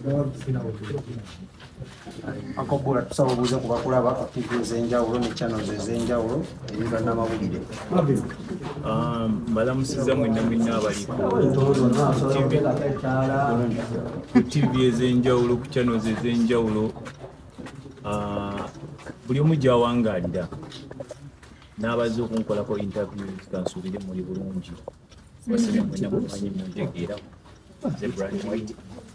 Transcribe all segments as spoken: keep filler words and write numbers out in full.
akobula tusaba obuuze ku bakulaba ku T V ez'enjawulo ne channels ez'enjawulo ebiba n'amawulire. Mbalamusiza mwenna mwenna abaliko ku T V ez'enjawulo ku channels ez'enjawulo, buli omu gy'awangaalira n'abaze okunkolako interviews kansuubire muli bulungi. Basebe mwenna mumanyi muntegeera nze Brian White.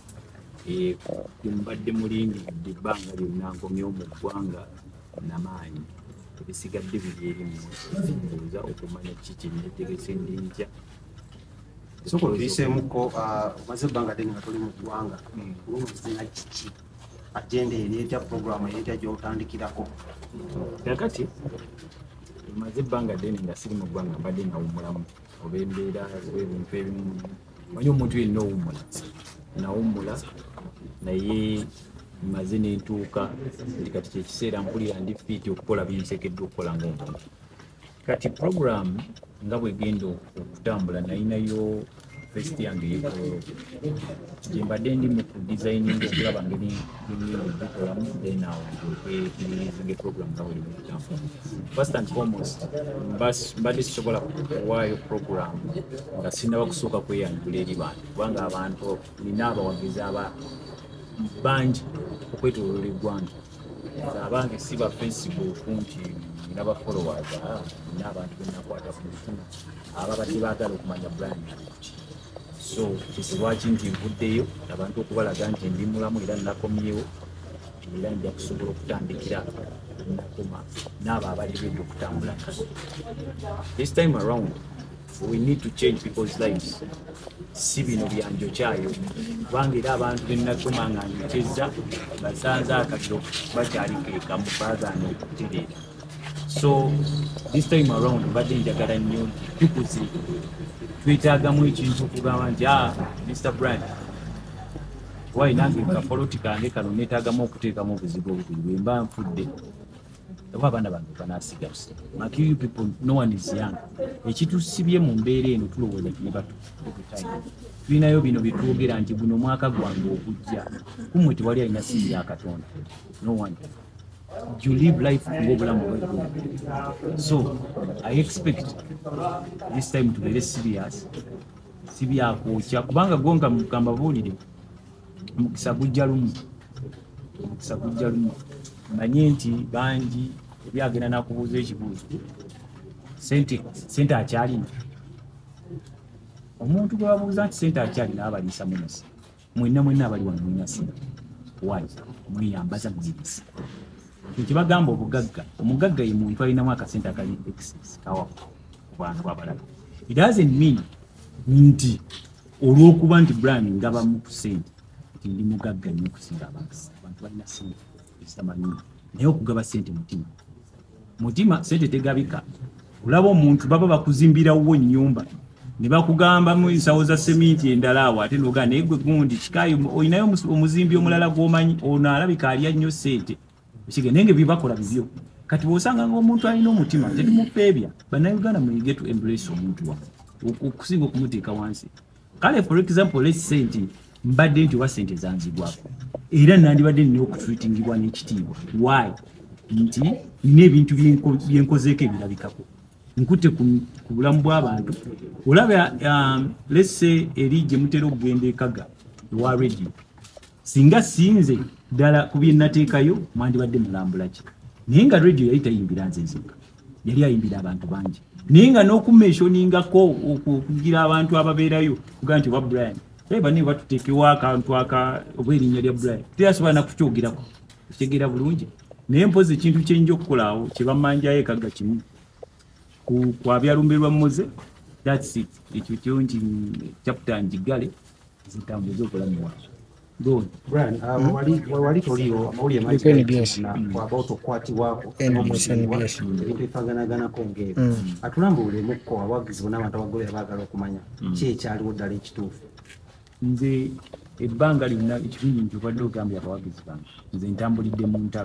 Mbadde mulingidde ebbanga lyonna nkomyewo mu ggwanga namaanyi, ebisigadde biri erimu ndowooza okumanya kiki kyenneetegese ndi ntya. Soko tuyiseemuko omaze ebbanga ddene nga tuli mu ggwanga, olumuzina kiki agenda eri etya puroguramu eretya gy'otandikirako? Kakati maze ebbanga ddene nga siri mu ggwanga mbadde nawummulamu oba embeera z'ebintu ebimu. Manyi omuntu yenna owummula, nawummula naye maze nentuuka nti kati kyekiseera mpulira ndi fiiti okukola binsekeddwa okukola ng'omuntu. Kati program nga bwegenda okutambula nayinayo first yange yekololo gye mbadde ndi mu kudesigning okulaba ngeri okukolamu then awo nge program nga bwe kutambula. First and foremost mbadde sisobola kuwaayo program nga sinaba kusooka kweyanjula eri bantu, kubanga abantu nina abawagizi aba bangi okwetooloola eggwanga. Abange si ba Facebook nti nina ba followers, nina abantu benakwata ku mufuna ababadde baagala okumanya brand. So kisi nti nvuddeyo abantu okubalaga nti ndi mulamu era nakomyewo era nja kusobola okutandikira nakoma n'abo abali bedde okutambula. This time around we need to change people's lives. Si bino byanjo kyayo kubanga era abantu benakoma nga nyokyeza basanze akatiro bakyalikeeka mu baagaana okutereera. So this time around mbadde njagala nnyo nti tukuze twetaagamu ekintu okugamba nti ah Mister Brian wayi nange kafoloti kange kano neetaagamu okuteekamu obuzibu obubiri bwe mba nfudde oba abaana bange banasiga. Like you people, no one is young. Ekitusibye mu mbeera eno tulowooza tuli bato. Tulinayo bino bye twogera nti guno mwaka gwange okujja kumwe tewali alina siri ya Katonda. No one. You live life ng'obulamu bwegwo. So I expect this time to be very serious. Si byakwokya kubanga gonga mugamba buulire mukisa gujja lumu, mukisa gujja lumu. Manye nti bangi ebyagenda nakubuuza ekibuuzo sente sente akyalina. Omuntu gwe babuuza nti sente akyalina abaliisa munasi. Mwenna mwenna abali wano mulina sente. Why? Mweyambaza mwebisa. Ekibagamba obugagga, omugagga ye muntu alinamu akasente akali excess kawa ku bantu abalala. It doesn't mean nti olw'okuba nti brand ngabamu ku sente nti ndi mugagga nnyo okusinga abantu. Abantu balina sente ekitamanyi naye okugaba sente mutima. Mutima sente tegabika. Olaba omuntu baba bakuzimbirawo nnyumba ne bakugamba mu nsawo za seminti endala awo ate n'ogaa naye gwe gundi kikayo olinayo omuzimbi omulala gw'omanyi ono alabika alya nnyo sente. Nenge bibakola bibyo. Kati bw'osanga ng'omuntu alina omutima tetumufeebya. Bannayuganda muyige to embrace omuntu wa okusinga okumuteeka wansi. Kale for example let's say nti mbadde nti wa sente zanzigwako era nandibadde nina okutreatingibwa n'ekitiibwa. Why? Nti nina ebintu byenkozeeko ebirabikako nkutte ku bulamu bw'abantu. Olaba let's say eri gye mutera okugenda ekaga ewa radio, singa sinze ddala ku bye nateekayo mwandibadde mulambula ki. Naye nga radio yali tayimbira nze nzekka, yali ayimbira abantu bangi. Naye nga n'okumeshoningako okugira abantu ababeerayo kuga nti oba Brian eba ne batuteekewo akantu aka oba erinnya lya Brian teyasobola nakukyogerako kitegeera bulungi. Naye mpozi ekintu kyenja okukolaawo kye bamanjayo ekaga kimu kwabyalumbe lwa Moze. That's it. Ekyo kyo nti chapter njigale zitambuze obulamu bwazo. Good. Brian, wali wali toliyo amawuli amangi na about okwatibwako ebintu ebifaganagana ng'ebyo. Atulambulemu abawagizi bonna abantu abagole baagala okumanya ki ekyaliwo ddala ekituufu. Nze ebbanga lyonna ekirungi nti obadde ogambye abawagizi bange nze ntambulidde mu ntalo.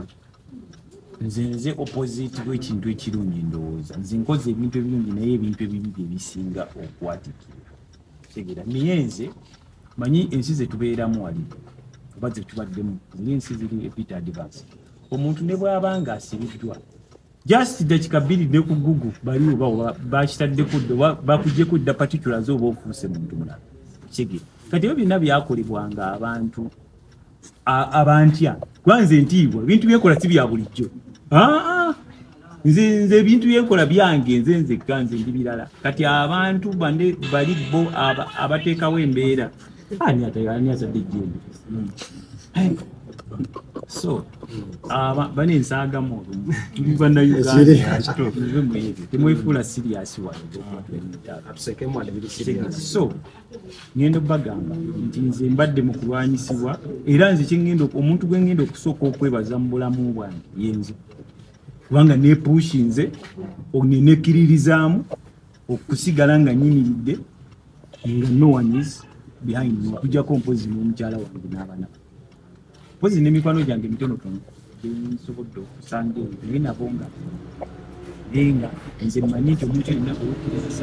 Nze nze opposite w'ekintu ekirungi ndowooza. Nze nkoze ebintu ebirungi naye ebintu ebibi bye bisinga okwatikira. Tegeera naye nze manyi ensi ze tubeeramu wali baze tubaddemu linsi ziri bit advance omuntu ne bwabanga asibiddwa just dakika bbiri ne ku Google bali oba bakitadde kudde bakujje kudda particulars oba ofuse muntu mulala kigire kati ebyo byonna byakolebwanga abantu abantya kwanze ntiibwa ebintu byekola si bya bulijjo aa nze nze ebintu byekola byange nze nze kanze ndi birala kati abantu bande bali bo abateekawo embeera ani atayani azadde jembe so aba bane nsaga mu bana Uganda nze mwezi temwefula serious wa atuseke mwade bili serious so ngendo bagamba nti nze mbadde mu kulwanyisibwa era nze kingendo omuntu gwe ngendo okusooka okwebaza mu bulamu bwange yenze kubanga ne pushinze onenekiririzaamu okusigala nga nyimiridde nga no one is behind me kujja kompozi n'omukyala wange n'abaana pozi n'emikwano gyange mitonotono nsobodde okusanga naye nabo nga naye nga nze mmanyi nti omuntu yenna owukkiriza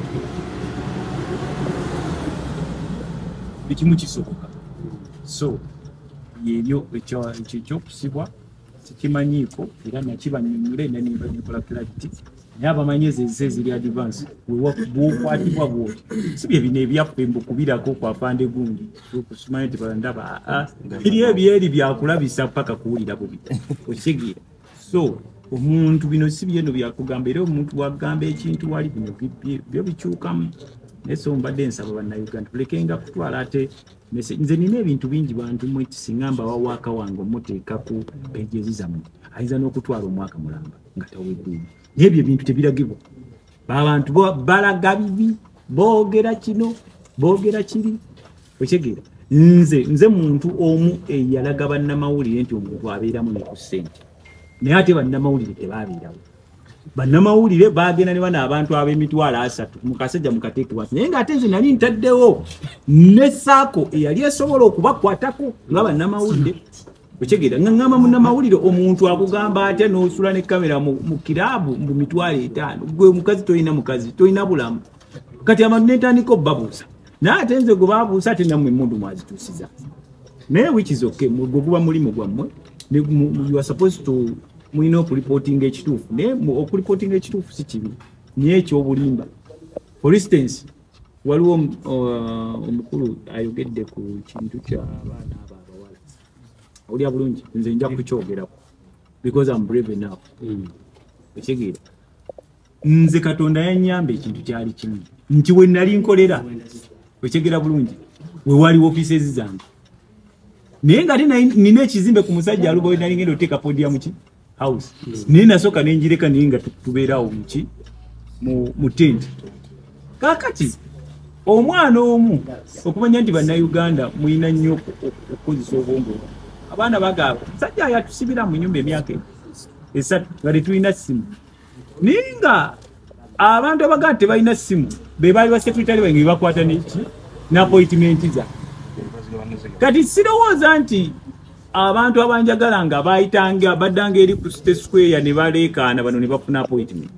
ekimu kisoboka so yebyo ekyokusibwa sikimanyiiko era nakibanyumule nanikola clarity naye abamanyeze ze ziri advance bwokwatibwa bwoti si bye bino ebyaffe mbukubirako kwafande gundi okusimanyi nti bandaba biri ebyeri byakulabisa paka kuwulira bubi okigira so omuntu bino si byeno byakugamba era omuntu wagamba ekintu wali bino byo bikyukamu naye so mbadde nsaba bannayuganda tulekenga kutwala ate nze nina ebintu bingi bantu mwe kisingamba wawaaka wange omuteeka ku pejezi zammwe ayinza n'okutwala omwaka mulamba nga taweddeeyo naye ebyo ebintu tebiragibwa abantu balaga bibi boogera kino boogera kiri okitegeera nze nze muntu omu eyalaga bannamawulire nti omuntu abeeramu ne ku ssente naye ate bannamawulire tebaabeerawo bannamawulire bagenda ne bana abantu ab'emitwalo asatu mukasajja mukateeke wansi naye ng'ate nze nali ntaddewo ne saako eyali esobola okubakwatako nga bannamawulire okitegeera nga ngamba munnamawulire omuntu akugamba atya n'osula ne kamera mu kiraabu mu mitwalo etaano gwe mukazi tolina mukazi tolina bulamu kati abantu netandika obbabuusa naye ate nze gwe baabuusa ate nammwe emmundu mwazituusiza naye which is okay gwe guba mulimu gwammwe you are supposed to mulina okulipotinga ekituufu naye okulipotinga ekituufu si kibi naye ekyobulimba for instance waliwo omukulu ayogedde ku kintu ky'abaana abo abawala olya bulungi nze nja kukyogerako because I'm brave enough ekitegeera nze Katonda yanyamba ekintu kyali kimu nti we nali nkolera ekitegeera bulungi we waliwo offices zange naye nga nina ekizimbe ku musajja alubawe nali ngenda oteeka podium ki house naye nasooka nenjireka naye nga tubeerawo muki mu tent kakati omwana omu okumanya nti bannayuganda mulina nnyo okukozesa obwongo abaana bagamba musajja yatusibira mu nyumba emyaka esatu nga tetulina ssimu naye nga abantu abaganda tebalina ssimu be baali basekretary bange bebakwata neki n'appointment za kati sirowooza nti abantu abanjagala nga bayitanga baddanga eri ku State Square ne baleekaana bano ne bafuna appointment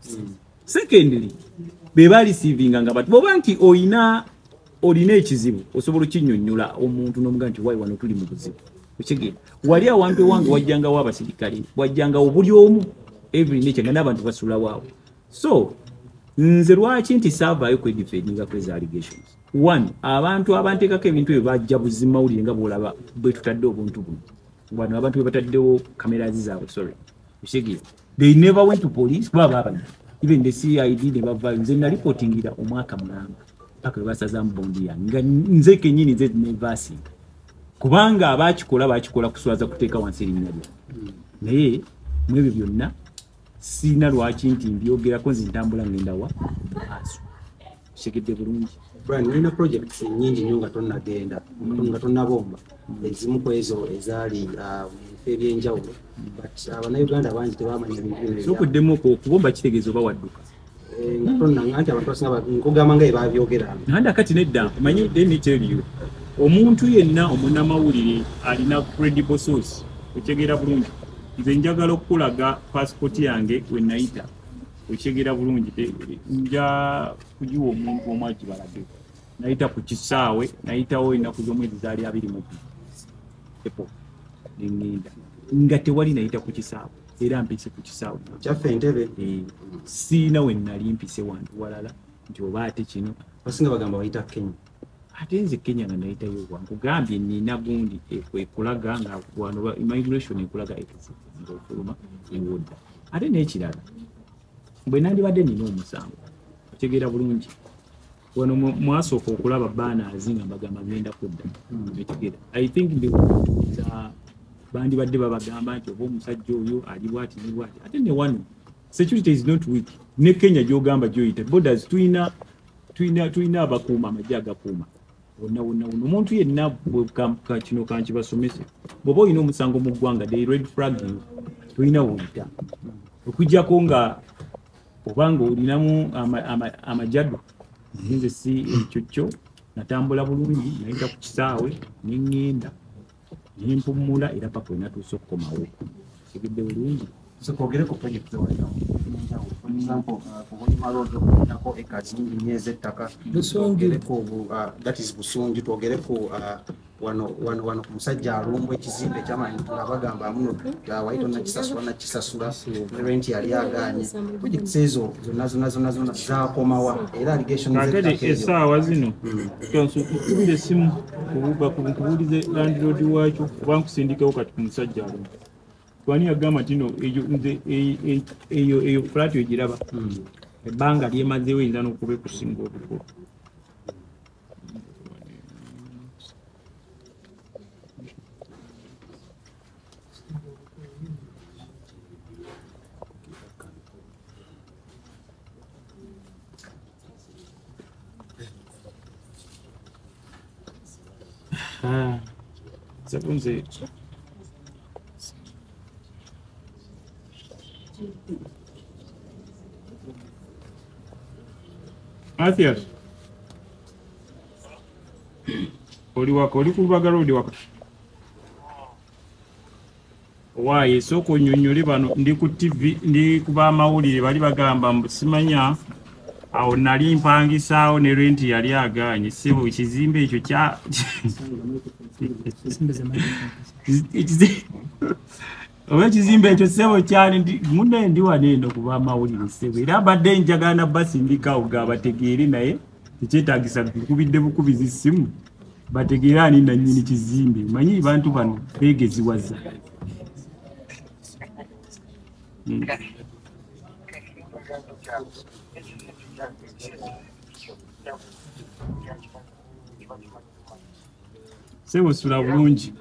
secondly be bareceiving nga bati boba nti oyina olina ekizibu osobola okinnyonnyola omuntu n'omuga nti wayi wano tuli mu buzibu okitegeera wali awantu ewange wajjangawo abasirikale wajjangawo buli omu every nature nga n'abantu basulawo awo so nze lwaki nti saavaayo kwedifendinga kweza allegations one abantu abanteekako ebintu ebyo bajja buzimawulire nga bwolaba bwe tutadde obuntu buno wano abantu bwe bataddewo cameras zaabwe sorry okitegeera they never went to police kuba baabanya even the C I D ne bavaayo nze nalipotingira omwaka mulamba paka bwe basazaamu bondi yange nga nze kennyini nze nevasinga kubanga abakikola bakikola kuswaza kuteeka wansi erinnya lyange naye mu ebyo byonna sina lwaki nti mbyogerako nze ntambula ngenda wa maaso kitekedde bulungi Brian, nina projects nyingi nnyo nga tonnagenda nga tonnabomba ezimu ku ezo ezaali ebyenjawulo but abannayuganda bangi tebamanya bintu bino sokuddemu okubomba kitegeeza oba wadduka nga tonna anti abantu basinga nkugamba nga ebaabyogera nanda kati nedda manyi deni kyeriyo omuntu yenna omunnamawulire alina credible source okitegeera bulungi nze njagala okulaga passport yange we nayita okitegeera bulungi nja kugiwa omuntu omu agibalage nayita ku kisaawe nayitawo ennaku z'omwezi zaali abiri mu bbiri epo ningenda nga tewali nayita ku kisaawe era mpise ku kisaawe kyaffe Entebbe siina we nali mpise wantu walala nti oba ate kino basinga bagamba bayita Kenya ate nze Kenya nga nayitayo wankugambye nina gundi ekulaga nga wano immigration ekulaga ekufuluma ewodda ate n'ekirala bwe nandibadde nina omusango otegeera bulungi wano mwasooka okulaba baanaazi nga bagamba genda kudda etegeera I think bandibadde babagamba nti oba omusajja oyo ali bwati ne bwati ate ne wano security is not weak ne Kenya gy'ogamba gy'oyita borders tuyina tuyina tuyina abakuuma amajja agakuuma wonna wonna wonna omuntu yenna kino kankibasomese bw'oba olina omusango mu ggwanga the red flag tulina woyita okujjako nga obanga olinamu amajadu nze si ekyo kyo natambula bulungi nayita ku kisaawe nengenda nempumula era paka natuusa okukomawo sigidde bulungi kwogere ku project walinawo for example kubulima road okulinako ekazi nyingi nnyo ez'ettaka twogereko that is Busunju twogereko wano wano wano ku musajja alumba ekizimbe ekyamanyi nga bagamba amuno waita nakisasula nakisasula rent yali agaanye projects ezo zonna zonna zonna zonna zaakomawa era allegation z'ettaka essaawa zino tukubira essimu kubuulize landlord waakyo oba nkusindikewo kati ku musajja alumba twani agamba tino eyo nze eyo eyo flat egiraba ebbanga lyemazeewo eyinza n'okuba ekusinga obukulu nze Mathias oli wako oli ku Lubaga Road wako waaye soko nnyonnyole bano ndi ku T V ndi kuba amawulire bali bagamba simanya awo nali mpangisaawo ne renti yali agaanye sebo ekizimbe ekyo kya oba ekizimbe ekyo sebo kyali munne ndi waneeno kuba amawulire sebo era badde njagala basindikawo ga bategeere naye tekyetaagisa kubidde bukubizi simu bategeera ani nannyini kizimbe manyi bantu bano beegeziwaza hmm. Sebo sula bulungi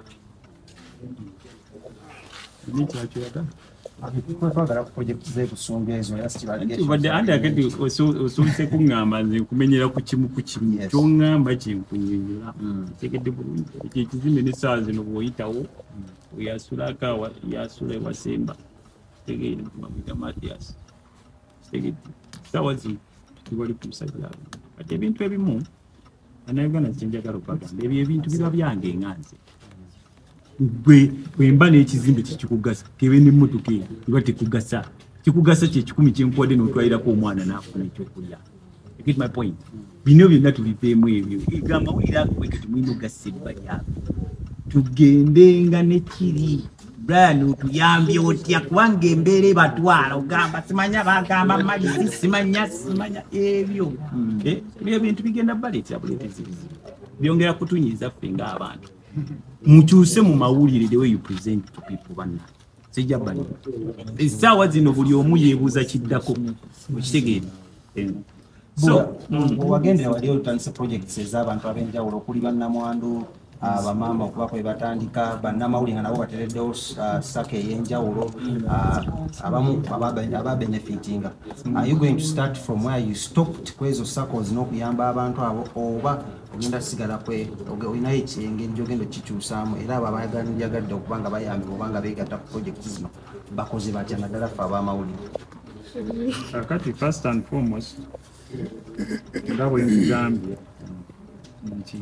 ni kyakyo yata kwetwagala ku project z'ebusumbi ezo badde andi akati osuubise kuŋŋamba nze kumenyera ku kimu ku kimu kyoŋŋamba kyenkunyonyola tegedde bulungi ekyo ekizimbe n'essaawa zino bw'oyitawo yasula yasula ewasemba tegeere mamwita Mathias tegedde essaawa zino tiwali ku musajja kati ebintu ebimu Bannayuganda kyenjagala okubagamba ebyo ebintu biba byange nganze gwe bwemba n'ekizimbe kikikugasa tebe n'emmotoka eyo nga tekugasa kikugasa kye kikumi kyenkuwadde n'otwalirako omwana n'afuna ekyokulya. You get my point? Bino byonna tubipeemu ebyo amawulire ago kati mulina ogassa ebbali tugendenga ne kiri Brian otuyambye otya kubanga embeera ebatwala ogamba simanya bagamba amazzi simanya simanya ebyo ebyo ebintu bigenda baleetera buleetezi bizibu byongera kutunyiza ffe ng'abantu mukyuse mu mawulire the way you present to people banna sijja bali essaawa zino buli omu yeebuuza kiddako okitegeera so wagendera wali otandise projects ez'abantu ab'enjawulo okuli bannamwandu abamama okuba kwe batandika bannamawulire nga nabo batereddewo saka ey'enjawulo abamu ababenefitinga. Are you going to start from where you stopped kwezo circles n'okuyamba abantu abo oba ogenda sigala kwe olinayo ekiyengeri gy'ogenda okikyusaamu era abo abayagadde okuba nga bayambibwa oba nga beegatta ku project zino bakoze batya naddala ffe ab'amawulire? Kati first and foremost nga bwe nkugambye nti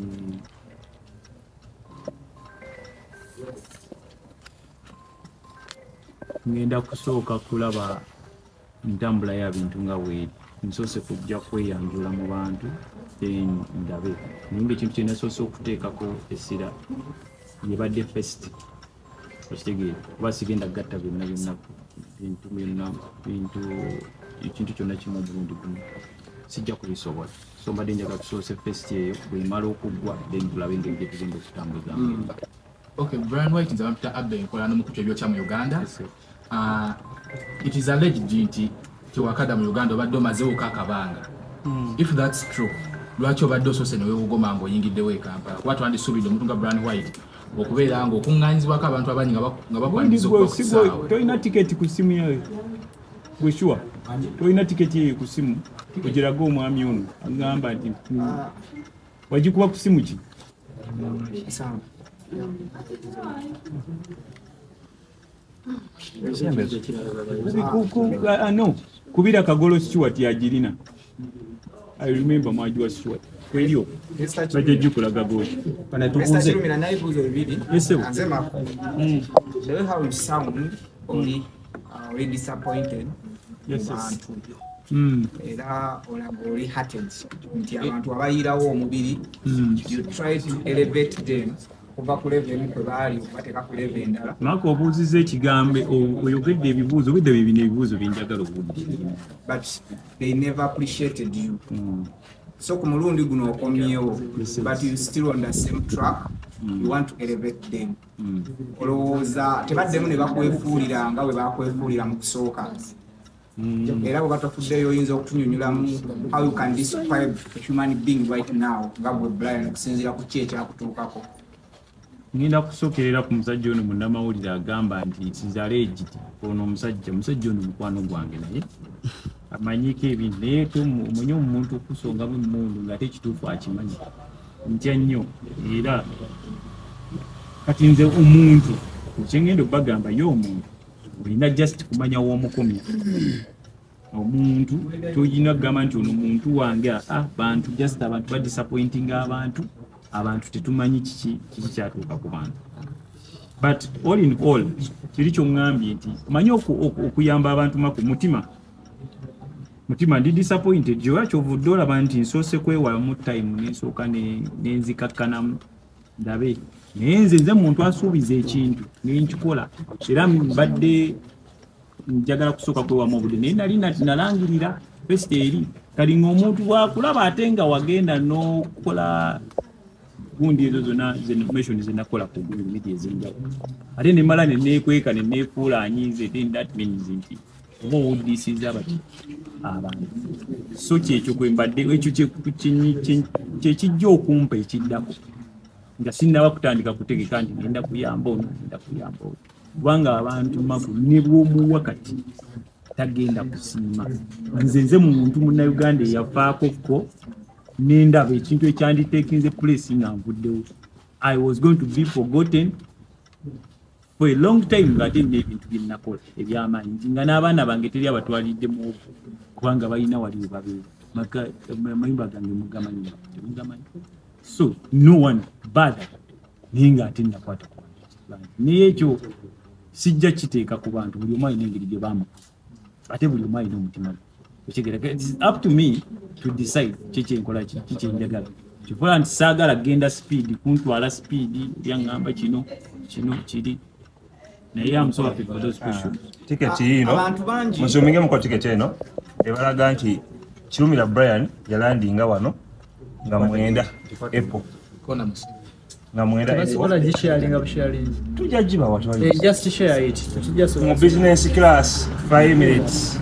ngenda kusooka kulaba ntambula y'abintu nga weeri nsoose kujja kweyanjula mu bantu then ndabe naye ngaekintu kye nasoose okuteekako essira yebadde first okitegere kuba sigenda gatta byonna byonna bintu byonna bintu ekintu kyonna kimu Burundi guno sijja kubisobola so mbadde njagala tusoose first eyo bwemala okuggwa then tulabe engeri gye tugenda okutambuza Okay, Brian White nze bamuta Abbe nkola n'omukutu ebyokya mu Uganda. Uh, it is alleged nti tiwakada mu Uganda obadde omazeewo kakabanga. If that's true, lwaki obadde osoose ne weewogoma ng'oyingiddewo e Kampala? Kuba twandisuubidde omuntu nga Brian White okubeera ng'okuŋŋaanyizibwako abantu abangi nga bakwaniriza okuba ku kisaawe. Tolina tiketi ku ssimu yawe. Gwe sure? Tolina tiketi eyo ku ssimu. Ogiraga omwami ono agamba nti wagikuba ku ssimu ki? No, kubira Kagolo Stewart yagirina. I remember Majwa Stewart. Kwelio. Baje jukula Kagolo. Banatubuze. Mimi na naibuzo bibili. Anasema the way how you sound only uh, really disappointed. Yes. yes. Mm. Era onagoli hearted. Nti abantu abayirawo omubiri. You try to elevate them. Mako obuuziza ekigambe oyogedde ebibuuzo bidde bibina ebibuuzo byenjagala obudde. But they never appreciated you. Mm. So ku mulundi guno okomyewo, but you still on the same track. Mm. You want to elevate them. Mm. Olowooza tebaddemu ne bakwefuulira nga bwe bakwefuulira mu kusooka. Mm. Era bwe batafuddeyo oyinza okutunyunyulamu how you can describe a human being right now nga bwe Brian okusinziira ku ki ekyakutuukako. Ngenda kusookerera ku musajja ono munnamawulire agamba nti nzale egiti ono omusajja musajja ono mukwano gwange naye amanyiko ebintu naye omanyi omuntu okusongamu emmundu ng'ate ekituufu akimanyi ntya nnyo era kati nze omuntu kyengenda okubagamba ye omuntu olina just kumanya w'omukomya omuntu toyina kugamba nti ono muntu wange ah bantu just abantu badisappointing abantu abantu tetumanyi kiki kiki kyatuuka ku bantu but all in all kiri kyongambye nti manyi okuyamba abantu maku mutima mutima ndi disappointed jo kyovudde olaba nti nsoose kwewala mu time nensooka nenzikakkanamu ndabe naye nze nze muntu asuubiza ekintu nenkikola era mbadde njagala kusooka kwewamu obudde naye nali nalangirira first eri kalinga omuntu bwakulaba ate nga wagenda n'okukola gundi ezo zonna zenformation zenakola ku media ezenjawulo ate nemala neneekweka neneefuula anyize then that means nti oba owuddisiza bati abantu so kyekyo kwembadde ekyo kyekijja okumpa ekiddako nga sinnaba kutandika kutegeka nti ngenda kuyamba ono ngenda kuyamba ono kubanga abantu maku ne bw'omuwa kati tagenda kusiima nze nze muntu munnayuganda eyafaako ko nendaba ekintu ekyanditeekinze place nga nvuddewo I was going to be forgotten for a long time ng'ate n'ebintu bye nnakola eby'amaanyi nti nga n'abaana bange teri abatwalidde mu kubanga balina wali we babeera amayumba gange mugamanyi temugamanyi so no one bother naye ng'ate nnakwata ku bantu naye ekyo sijja kiteeka ku bantu buli omu alina engeri gye bamuka ate buli omu alina omutima gwe it's up to me to decide kiki enkola kiki enjagala kifuula nti saagala genda speed kuntwala speed yaŋŋamba kino kino kiri naye I'm so happy for those questions. Tiketi ino musuminge muko tiketi eno ebalaga nti Kirumira Brian yalandinga wano nga mwenda Apple kona musi nga mwenda Apple wala jisharinga busharinga tujajiba watu wali eh just share it just mu business class five minutes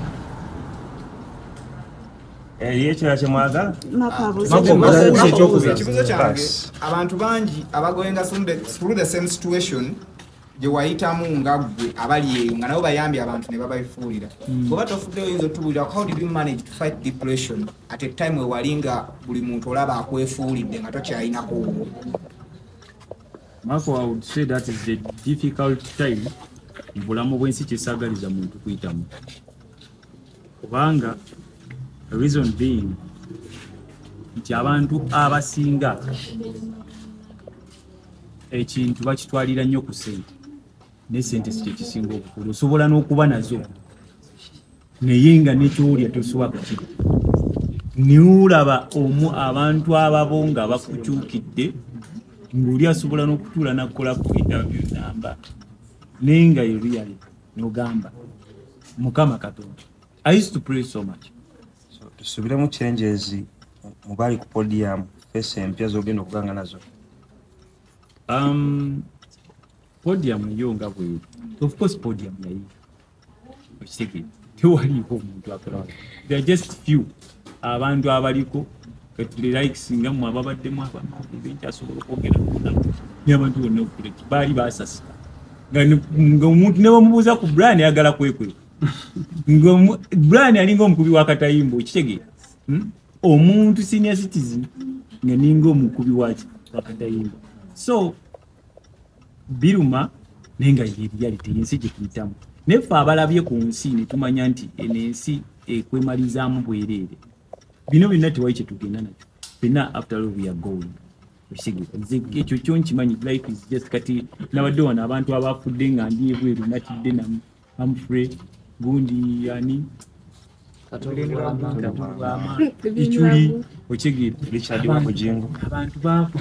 eh yecho yache mwaga ekibuzo kyange abantu bangi abagoyenga through the same situation je wayitamu nga gwe abali eyo nga nabo bayambye abantu ne babayifuulira kuba tofudde oyinza otubulira how did you manage to fight depression at a time where walinga buli muntu olaba akwefuulidde nga tokyayinako Marco, I would say that is the difficult time mbulamu bwensi kisaagaliza muntu kuyitamu kubanga the reason being nti abantu abasinga ekintu bakitwalira nnyo ku ssente ne ssente si kyekisinga obukulu osobola n'okuba nazo naye nga nekyolya tosobola kukira niwulaba omu abantu ababo nga bakukyukidde ng'oli asobola n'okutuula n'akola ku interview namba naye nga ye really n'ogamba Mukama Katonda. I used to pray so much. So tusubiremu changes mu bali ku podium face empya z'ogenda okuganga nazo. Um, podium yo nga bwe of course podium yayi okitege tewaliiko omuntu akola. There are just few abantu abaliko katuli likes nga mu ababaddemu abakyasobola okwogera n'abantu bonna okuleki baali baasasika nga omuntu ne bamubuuza ku Brian ayagala kwekwe nga Brian alinga omukubi wa katayimbo okitegeera omuntu senior citizen nga ninga omukubi wa katayimbo. So biruma nenga ye reality yensi gye tuyitamu nefe abalabye ku nsi ne tumanya nti enensi ekwemalizaamu bwereere bino byonna tewali kye tugenda nakyo fena after all we are going ekyo kyo nkimanyi life is just kati nabadde wano abantu abafudde nga ndi ebweru natidde namu Humphrey gundi yani ichuli okyegeera Richard wa Mujingo abantu bafu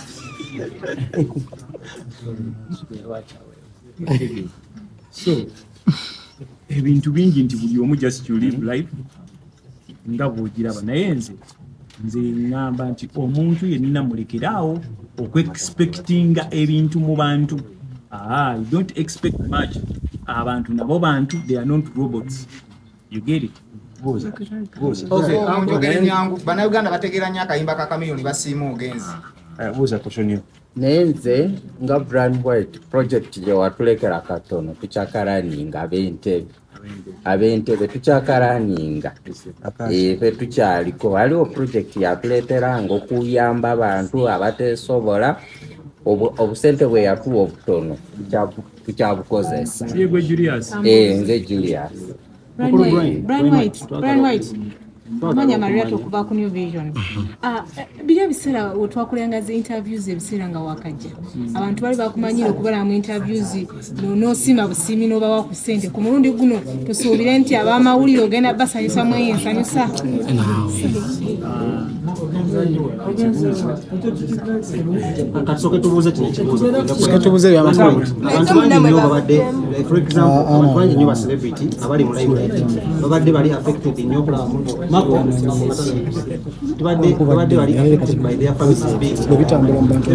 so ebintu bingi nti buli omu just to live life nga bwogiraba naye nze nze ngamba nti omuntu yenina mulekeraawo okwe-expectinga ebintu mu bantu. Ah, you don't expect much. Abantu nabo bantu, they are not robots. You get it? Boza. Boza. Okay, njogere nyangu bana Uganda bategera nya kayimba ka kamiliyoni basiima ogenzi. Eh, boza question yo. Nenze nga Brand White project je watulekera katono tukyakaraninga ab'entebe ab'entebe tukyakaraninga efe tukyaliko waliwo project yatuleeteranga okuyamba abantu abateesobola obusente bwe yatuwa obutono tukyabukozesa Yegwe Julius eh nze Julius Brand White Brand White Manya Maria tokuba ku New Vision. Ah, bya bisera otwakulenga ze interviews ebisera nga wakajja. Abantu bali bakumanyira okubala mu interviews no no sima busimi no bawa ku sente ku mulundi guno tosuubire nti abamawulire ogenda basanyusa mu ensanyusa. Akasoke tubuze kino kibuzo. Tubuze bya masomo. Abantu bangi nyo babadde for example abantu bangi nyo ba celebrity abali mu live babadde bali affected nyo kula mako tubadde tubadde bali affected by their families bitambula mu bantu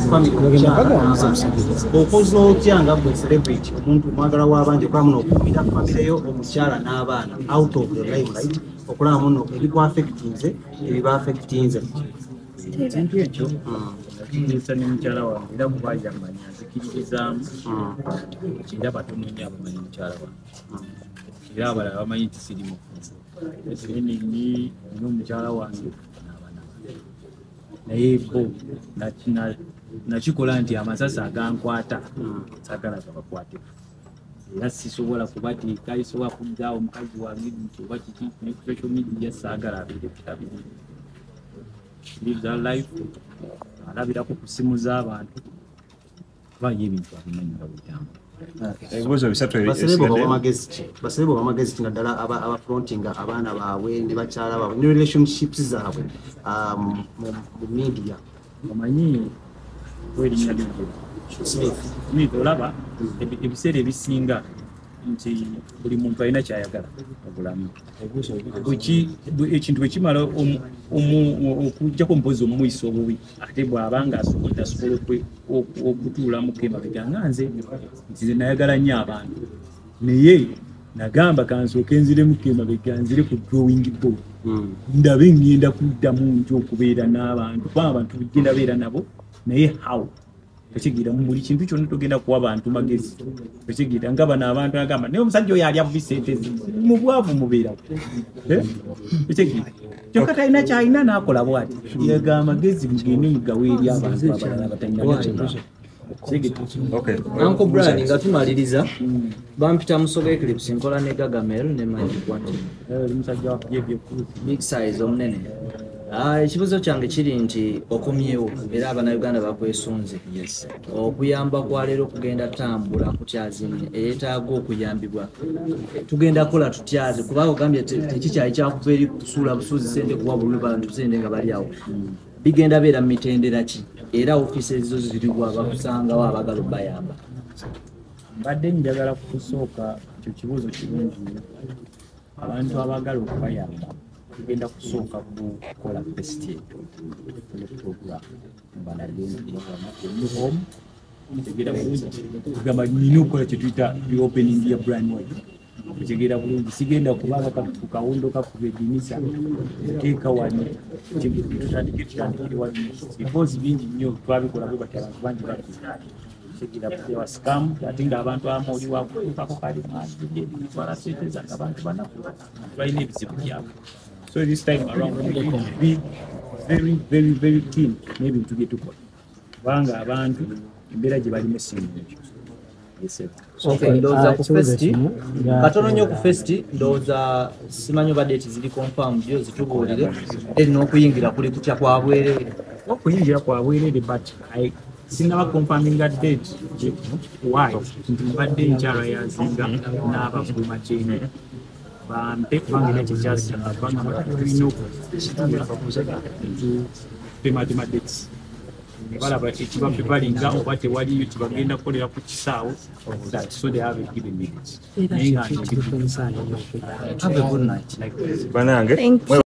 okoze okyanga bwe celebrity omuntu mwagala w'abanje kwa muno okumira family yo omukyala n'abaana out of the limelight okulaba muno ebikwa affectinze ebiba affectinze kintu ekyo kinisa ne mukyala wange era kubaja amanyi azikiririzaamu era batono nnyo abamanyi mukyala wange era abalala bamanyi nti sirimu esinini n'omukyala wange n'abaana naye bo nakikola nti amasasi agankwata sagala gabakwate era sisobola kubateeka isobola kuggyawo omukazi wange nti oba kiki ne ku social media saagala abeere kutabirira live that life alabirako ku simu z'abantu bayo ebintu abimanyi nga bwetamba ebibuuzo bisatu baserebo bamagezi ki naddala abafrontinga abaana baabwe ne bakyala baabwe ne relationships zaabwe mu media omanyi werinnya ligero Smith olaba ebiseera ebisinga nti buli muntu alina kyayagala obulamu ekintu ekimala okujjako mpozi omumuyisa obubi ate bw'abanga asobola okutuulamu kemabega nga nze nti ze nayagala nnyo abantu naye nagamba kansooke nziremu kemabega nzire ku drawing board ndabe ngenda kuddamu nti okubeera n'abantu kuba abantu bigenda beera nabo naye how ekigira mu buli kintu kyonna togenda kuwa abantu magezi ekigira nga bano abantu agamba naye omusajja oyo alya bubi sente mu bwavu mubeerawo ekigira kyokka talina kyalina n'akola bwati yaga amagezi mugende mugawe eri abantu abalala batalina Uncle Brian nga tumaliriza bampita Musoga Eclipse nkola ne Gagamel ne Manyikwati omusajja wabyebye big size omunene. Ah, ekibuzo kyange kiri nti okomyewo era abannayuganda bakwesunze. Yes. Okuyamba kwa leero kugenda tambula kukyazimye eyeetaaga okuyambibwa. Tugenda kola tutyaze kuba ogambye tekikyali kyakuva eri kusuula busuuzi sente kuwa buli bantu sente nga bali awo. bigenda beera mitendera ki era ofiisi ezo ziriwa bakusangawo abagala obayamba. Mbadde njagala kusooka ekyo kibuuzo kirungi abantu abagala okubayamba tugenda kusooka kukola festi program mbanagendiom tegera bulungi tugamba nina okukola kyetuyita reopening ya brand white kutegera bulungi sigenda kubanga ku kawundo kakuba edinisa teeka wano tutandike tutandikire wano because bingi nnyo twabikola bwe batya abantu bangi bali segera kutewa scam ate ng'abantu abamu oli wakutuukako kali maasi twala sente zange abantu banaku balina ebizibu byabwe. So this time around we need to be very very very keen n'ebintu bye tukola kubanga abantu embeera gye balimu esimu. Okay, ndowooza ku festi katono nnyo ku festi ndowooza simanyi oba date ziri confirm byo zitubuulire eri n'okuyingira kuli kutya kwa bwereere. Okuyingira kwa bwereere but I sinaba confirming a date. Why? Nti mbadde nkyala yazinga n'abakuuma kyene bampe kubanga era kyekyazina kubanga tulina okutematema dates balaba ekibaffe balinga oba tewaliyo tebagenda kukolera ku kisaawo that so they have a given minute. Have a good night. Banange